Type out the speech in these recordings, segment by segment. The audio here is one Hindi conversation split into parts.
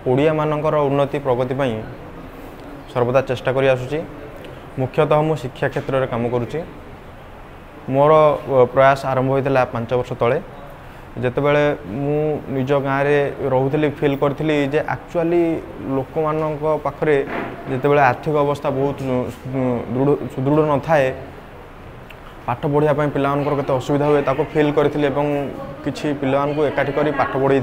ओडिया मानकर उन्नति प्रगति पाई सर्वदा चेष्टा करी आसुची। मुख्यतः मु शिक्षा क्षेत्र में काम करुच्ची। मोर प्रयास आरंभ होता 5 वर्ष तले जितेबाला मु निज गाँव में रोली फिल करी जे एक्चुअली लोक मान पाखरे जितेबाला आर्थिक अवस्था बहुत सुदृढ़ न थाए पाठ पढ़ापी पाकर केते असुविधा हुए ताको फिल करी किसी पिला एकाठी कर पाठ पढ़ी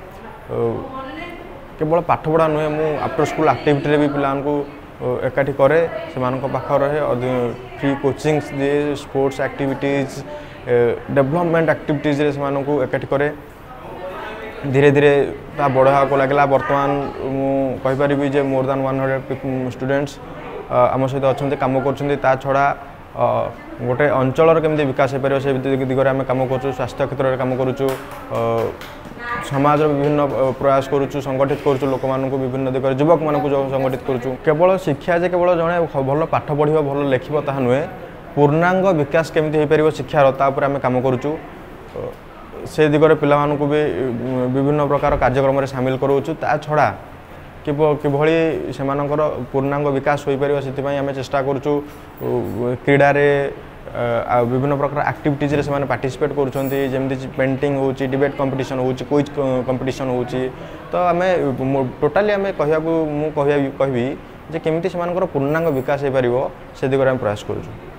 केवल पाठ पढ़ा नुहे मु आफ्टर स्कूल एक्टिविटी भी पिला एकाठी करे से पाखर रहे फ्री कोचिंग दिए स्पोर्ट्स एक्टिविटीज डेवलपमेंट एक्टिविटीज से एकाठी करे धीरे धीरे बढ़ा को लगला। बर्तमान मुझे जे मोर देन 100 स्टूडेंट्स आम सहित अच्छा कम कर छड़ा गोटे अंचल केमती विकास हो पार से दिगरे आम कम कर स्वास्थ्य क्षेत्र में कम करुचु समाज विभिन्न प्रयास करुचु संगठित करुचु लोक मानक विभिन्न दिगरे युवक मानक जो संगठित करुचु। केवल शिक्षा जे केवल जड़े भल पाठ पढ़ भल लिख ता नुहे पूर्णांग विकास केमती हो पार शिक्षार तापर आम कम करुचु से दिगरे पिला मानक भी विभिन्न प्रकार कार्यक्रम सामिल करूचु। ता छड़ा किभली से पूर्णांग विकास हो पार से आम चेष्टा करुचु क्रीडा विभिन्न प्रकार एक्टिविटीज रे से पार्टिसिपेट करुँचे जमी पेंटिंग हो डिबेट कंपटीशन हो क्विज कंपटीशन हो तो आम टोटाली आम कहबी जे केमती से पूर्णांग विकास हो पार से दिगरे आम प्रयास करुँ।